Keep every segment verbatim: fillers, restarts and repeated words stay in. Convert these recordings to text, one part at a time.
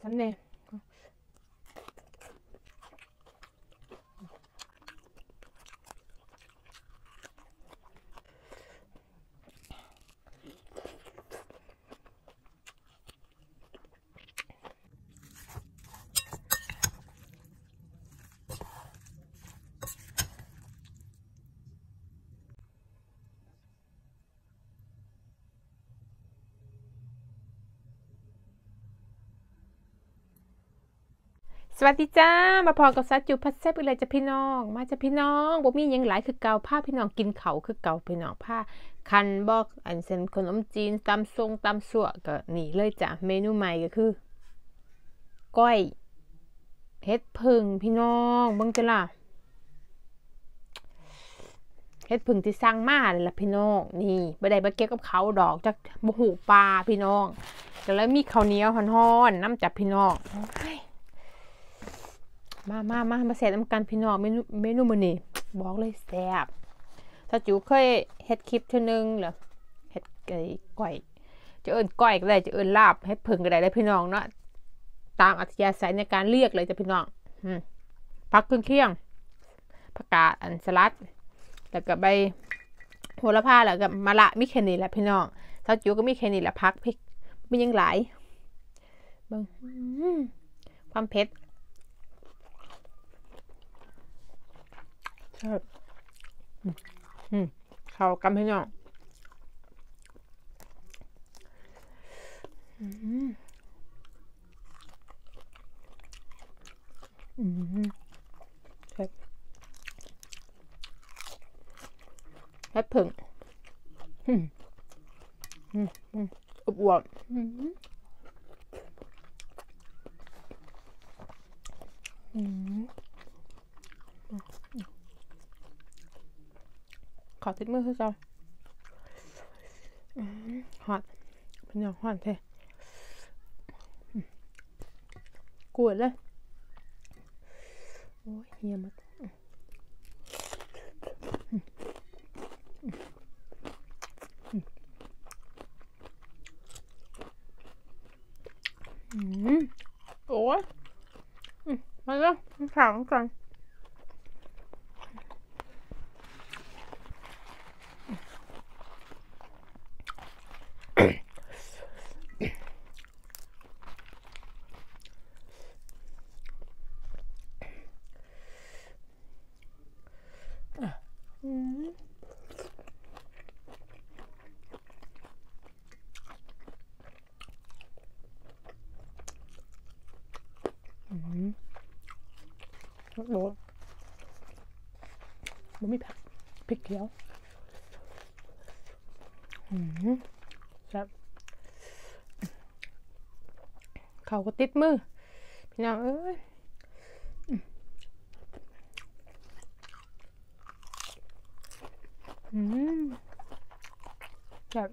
ฉันเนี่ยสวัสดีจ้ามาพอกับซัดจูพัดแซ่บอะไรจะพี่น้องมาจะพี่น้องบ่มียังหลายคือเก่าผ้าพี่น้องกินเขาคือเก่าพี่น้องผ้าคันบอกอันเซนขนมจีนตำทรงตำสั่วก็นี่เลยจ้ะเมนูใหม่ก็คือก้อยเฮ็ดผึ่งพี่น้องเบิ่งจ้ะล่ะเฮ็ดผึ่งที่สั่งมาเลยล่ะพี่น้องนี่บ่ได้มาเก็บกับเขาดอกจากบ่หูปลาพี่น้องก็แล้วมีข้าวเหนียวฮ้อนๆน้ำจับพี่น้องมามามามาแซ่บน้ำกันพี่น้องเมนูเมนูมื้อนี้บอกเลยแซ่บถ้าจูเคยเฮ็ดคลิปเทื่อนึงเหรอเฮ็ดไก่ก้อยจะเอิ้นก้อยก็ได้จะเอิ้นลาบเฮ็ดผึ่งก็ได้เลยพี่น้องเนาะตามอัธยาศัยในการเรียกเลยจ้ะพี่น้องอืมผักเครื่องเคียงผักกาดอันสลัดแล้วก็ใบโหระพาแล้วก็มะระมีแค่นี้แหละพี่น้องถ้าจูก็มีแค่นี้แหละผักพริกมียังหลายเบิ่งความเผ็ดอืมเข้ากันพี่น้องอืมอืมเผ็ดเผ็ดผึ่งอืมอืมอืมอบอวบอืมอืมขอติดมือคือเจ้าฮอตเป็นอย่างฮอตแท้กวดเลยโอ้ยเฮียมากอืมโอ้ยมาแล้วถามกันอืมอืมโดนมันมีผักพริกเขียวอืมครับเขาก็ติดมือพี่น้องเอ้ยอืมแบบ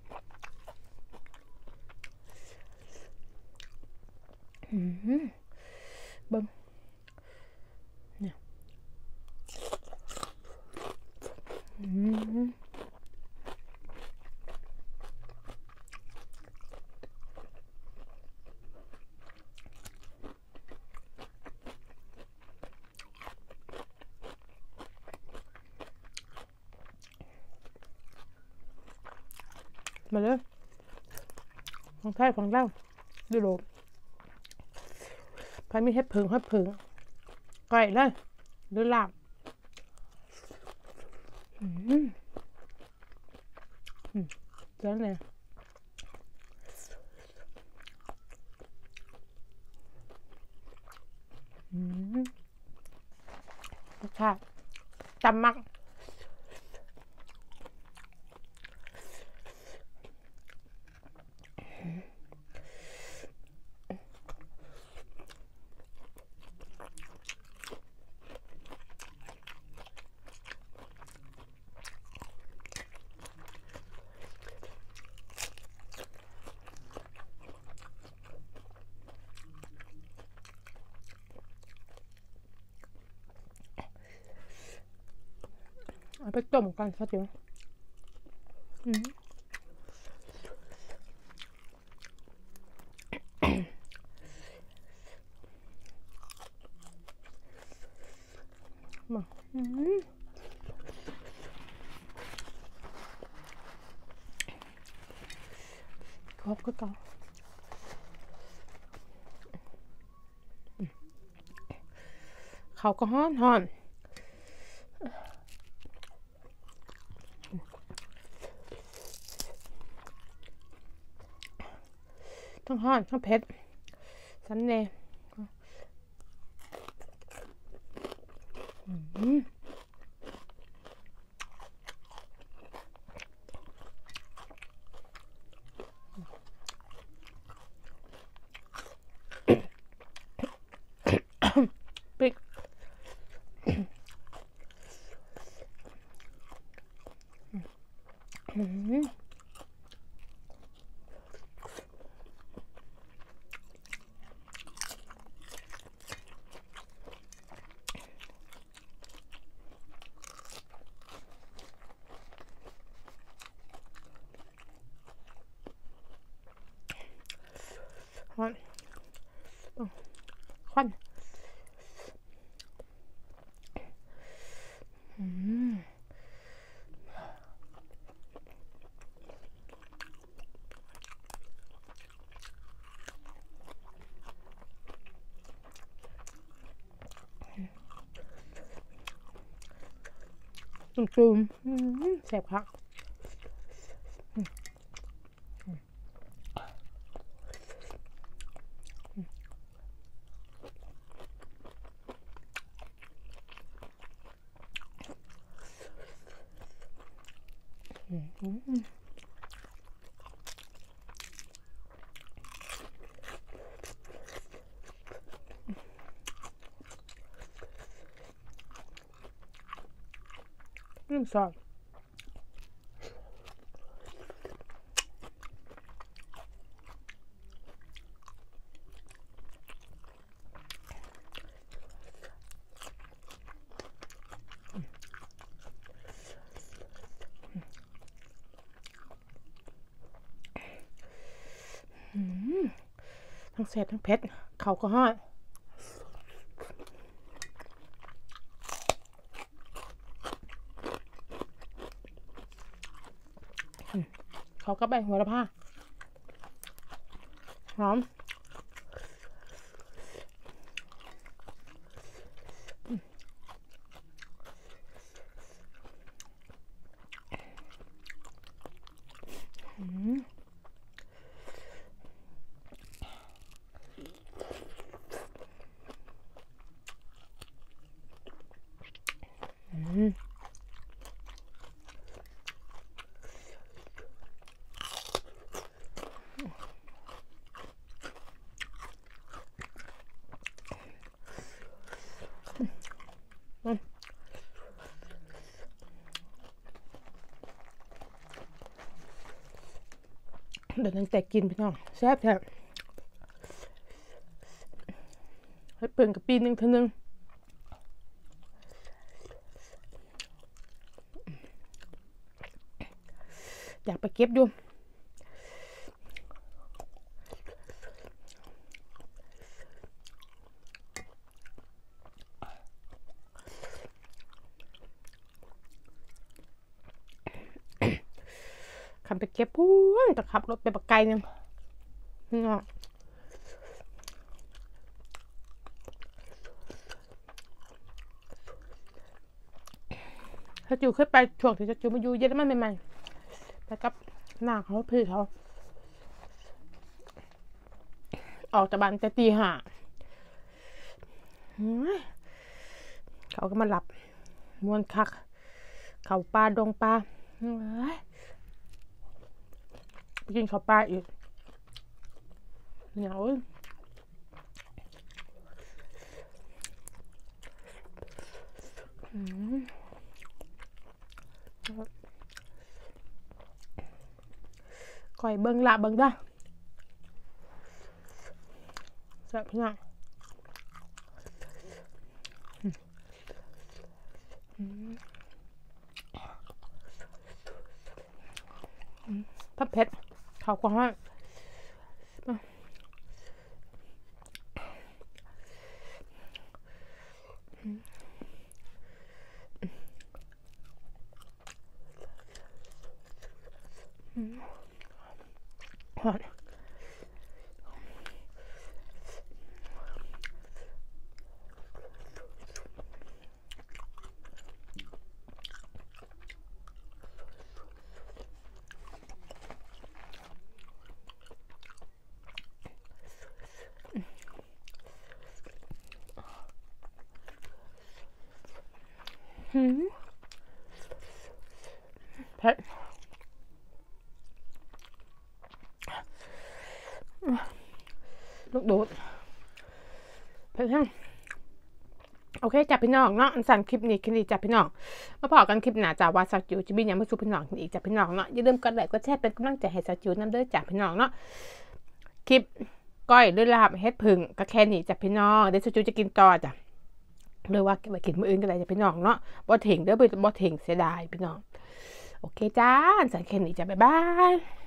อืมเบิ้งเนี่ยอืมมาเลยของไทยของเราดูโลไปมีเห็ดผึ่งเห็ดผึ่งไก่เลยหรือลาบอืมอืมเจ๋งเลยอืมรสชาติจำมักเอาไปต้มกันสักทีอืมมาครบก็เก่าเขาก็ฮ้อนฮ้อนทั้งฮ้อนทั้งเผ็ดสันเน่อืมปิกอืมควันควันอืมจุ่มๆแซ่บครับอืมซอสทั้งแซ่บทั้งเผ็ดเขาก็ฮ้อนเขาก็ใบหัวละผ้าหอมอืมอืมเดี๋ยวนั้นแต่กินพี่น้องแซ่บแท้ให้เปิ่นกับปีนึงเท่านึงอยากไปเก็บอยู่ขับไปเก็บพูนจะขับรถไปปักไก่นึงนี่เนาะถ้าจูเคยไปช่วงที่จะจูมาอยู่เยอรมันใหม่ๆไปกับหน้าเขาพี่เขาออกจากบ้านแต่ตีห้าเขาก็มาหลับมวนคักเขาปลาดงปลาไปกินข้าวปลาอีกเหนียวก่อยเบิ้งละเบิ้งได้แซ่บพี่น้องถ้าเผ็ดเขาก็ให้เผ็ดลูกโดดเผ็ดแห้งโอเคจับพี่น้องเนาะสั่นคลิปนี้คลิปนี้จับพี่น้องมาพอกันคลิปหน้าจ้าว่าสาวจิ๋วจะมีอย่างมาสู่พี่น้องอีกจับพี่น้องเนาะอย่าลืมกดไลค์กดแชร์เป็นกำลังใจให้สาวจิ๋วนำเด้อจับพี่น้องเนาะคลิปก้อยด้วยลาบเฮ็ดผึ่งก็แค่นี้จับพี่น้องเดี๋ยวสาวจิ๋วจะกินต่อจ้ะหรือว่าไปกินมื้ออื่นก็ได้จับพี่น้องเนาะบ่เถ่งเด้อบ่เถ่งเสียดายพี่น้องโอเคจ้าสั่นแค่นี้จ้ะบ๊ายบาย